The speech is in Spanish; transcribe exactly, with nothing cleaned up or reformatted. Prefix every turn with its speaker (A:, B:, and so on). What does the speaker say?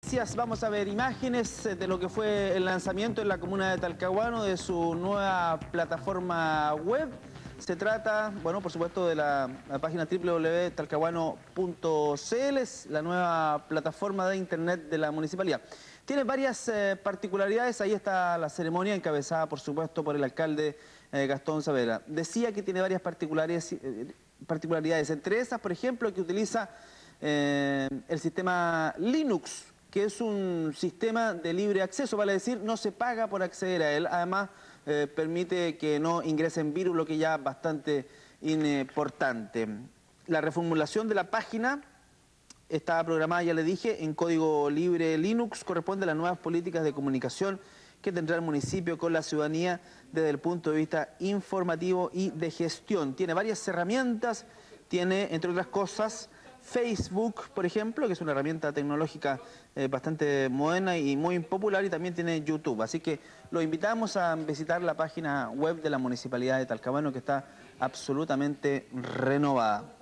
A: Vamos a ver imágenes de lo que fue el lanzamiento en la comuna de Talcahuano de su nueva plataforma web. Se trata, bueno, por supuesto, de la, la página doble u doble u doble u punto talcahuano punto c l, la nueva plataforma de internet de la municipalidad. Tiene varias eh, particularidades. Ahí está la ceremonia encabezada, por supuesto, por el alcalde eh, Gastón Saavedra. Decía que tiene varias particularidades, eh, particularidades. Entre esas, por ejemplo, que utiliza eh, el sistema Linux, que es un sistema de libre acceso, vale decir, no se paga por acceder a él. Además, eh, permite que no ingresen virus, lo que ya es bastante importante. La reformulación de la página está programada, ya le dije, en código libre Linux, corresponde a las nuevas políticas de comunicación que tendrá el municipio con la ciudadanía desde el punto de vista informativo y de gestión. Tiene varias herramientas, tiene, entre otras cosas, Facebook, por ejemplo, que es una herramienta tecnológica eh, bastante moderna y muy popular, y también tiene YouTube. Así que los invitamos a visitar la página web de la Municipalidad de Talcahuano, que está absolutamente renovada.